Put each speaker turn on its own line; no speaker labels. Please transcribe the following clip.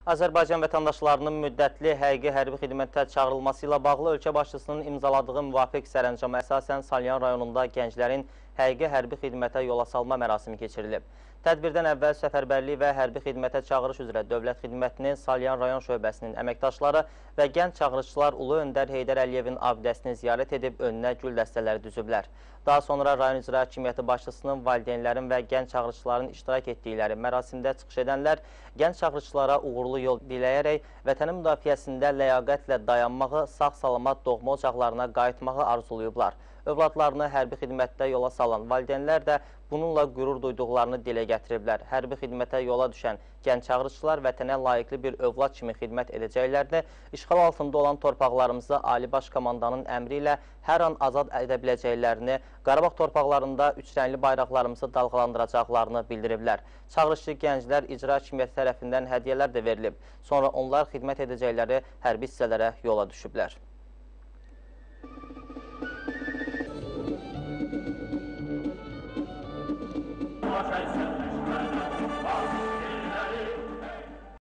Azərbaycan vətəndaşlarının müddətli həqiqi hərbi xidmətə çağırılması ilə bağlı ölkə başçısının imzaladığı müvafiq sərəncama əsasən Salyan rayonunda gənclərin həqiqi hərbi xidmətə yola salma mərasimi keçirilib. Tədbirdən əvvəl səfərbərlik və hərbi xidmətə çağırış üzrə Dövlət Xidmətinin Salyan rayon şöbəsinin əməkdaşları və gənc çağırışçılar Ulu Öndər Heydər Əliyevin abidəsini ziyarət edib önünə gül dəstələri düzüblər. Daha sonra rayon icra hakimiyyəti başçısının valideynlərin və gənc çağırışçıların iştirak etdikləri mərasimdə çıxış edənlər gənc çağırışçılara uğurlu yol diləyərək vətənin müdafiəsində ləyaqətlə dayanmağı, sağ-salamat doğma ocaqlarına qayıtmağı arzulayıblar. Övladlarını hərbi xidmətdə yola salan valideynlər də bununla qürur duyduqlarını dilə gətiriblər. Hərbi xidmətə yola düşən gənc çağırışçılar vətənə layiqli bir övlad kimi xidmət edəcəklərini, işğal altında olan torpaqlarımızı Ali Baş Komandanın əmri ilə hər an azad edə biləcəklərini, Qarabağ torpaqlarında üç rəngli bayraqlarımızı dalğalandıracaqlarını bildiriblər. Çağırışçı gənclər icra hakimiyyəti tərəfindən hədiyyələr də verilib. Sonra onlar xidmət edəcəkləri hərbi hissələrə yola düşüblər.
Thank you.